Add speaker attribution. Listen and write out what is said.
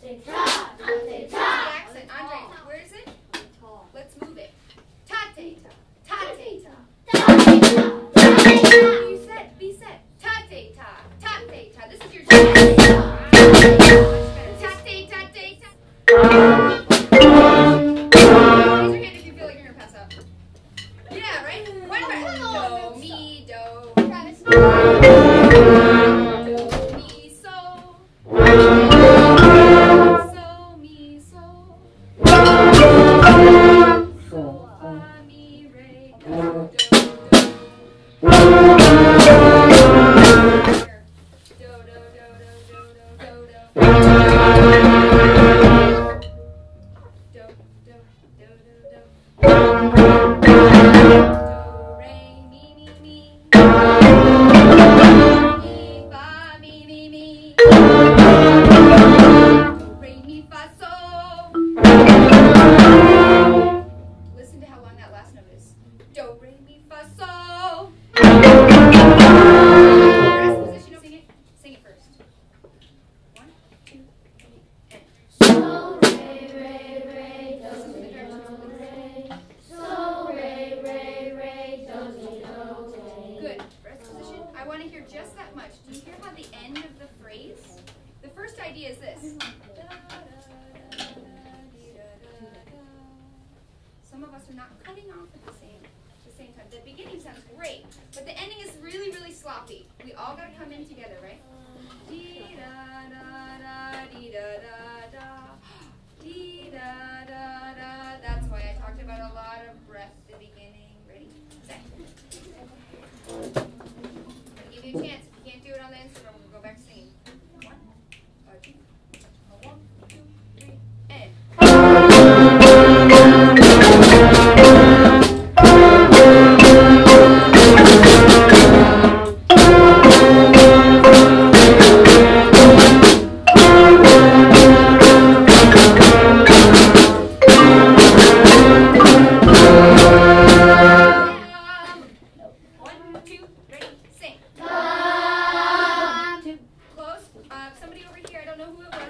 Speaker 1: accent. Andre, where is it? Let's move it. Tate. Tate. You said, be said. Tate. Tate. This is your tate. Tate. Tate. Raise your hand if you feel like you're gonna pass out. Yeah, right? One more. Do, mi, do. Do, mi, so. So, mi, so. So, fa, mi, re, do, do, do. Do, do, do, do, do, do, do. Listen to how long that last note is. Do, re, mi, fa, so. Rest position. Sing it. Sing it first. 1, 2, 3, and. So, re, re, re, do, do, do, so, re, re, re, do, do, do. Good. Rest position. I want to hear just that much. Do you hear how the end of the phrase? The first idea is this. Some of us are not cutting off at the same time. The beginning sounds great, but the ending is really, really sloppy. We all got to come in together, right? Dee da da da, dee da da da, dee da da da. That's why I talked about a lot of breath at the beginning. Ready? Set. I'll give you a chance. If you can't do it on the instrument, we'll go back to singing. 1, 2, 1, 2, 3, and. Somebody over here, I don't know who it was.